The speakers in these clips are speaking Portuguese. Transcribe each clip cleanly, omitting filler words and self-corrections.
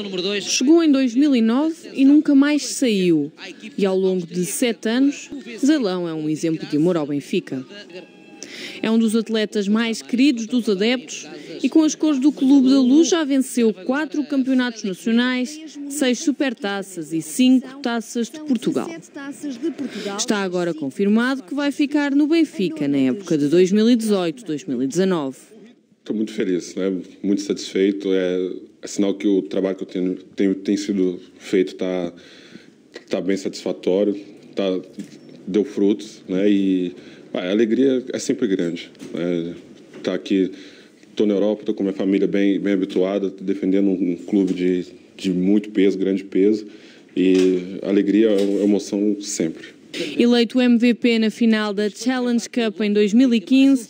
Chegou em 2009 e nunca mais saiu. E ao longo de 7 anos, Zelão é um exemplo de amor ao Benfica. É um dos atletas mais queridos dos adeptos e com as cores do Clube da Luz já venceu 4 campeonatos nacionais, 6 supertaças e 5 taças de Portugal. Está agora confirmado que vai ficar no Benfica na época de 2018-2019. Estou muito feliz, né? Muito satisfeito. É sinal que o trabalho que eu tem sido feito está bem satisfatório, deu frutos, né? E a alegria é sempre grande. Né? Tá aqui, estou na Europa, estou com minha família bem habituada, defendendo um clube de muito peso, grande peso, e alegria é emoção sempre. Eleito MVP na final da Challenge Cup em 2015,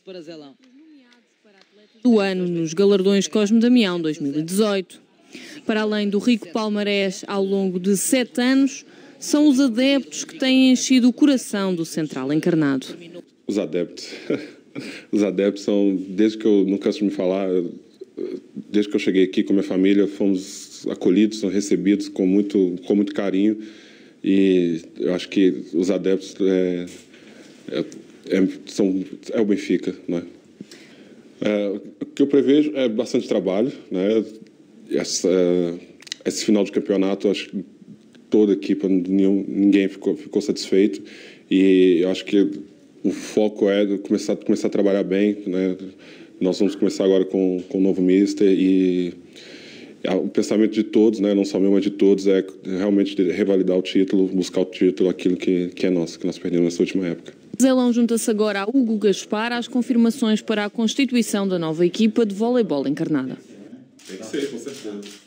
do ano nos galardões Cosme Damião 2018. Para além do rico palmarés ao longo de 7 anos, são os adeptos que têm enchido o coração do Central Encarnado. Os adeptos. Os adeptos são, desde que eu, não canso de me falar, desde que eu cheguei aqui com minha família, fomos acolhidos, são recebidos com muito carinho. E eu acho que os adeptos é o Benfica, né? O que eu prevejo é bastante trabalho, né? Esse final de campeonato, acho que toda a equipe, ninguém ficou satisfeito, e eu acho que o foco é começar a trabalhar bem, né? Nós vamos começar agora com o novo mister, e o pensamento de todos, né? Não só meu, mas de todos, é realmente revalidar o título, buscar o título, aquilo que é nosso, que nós perdemos nessa última época. Zelão junta-se agora a Hugo Gaspar às confirmações para a constituição da nova equipa de voleibol encarnada. Tem que ser, com certeza.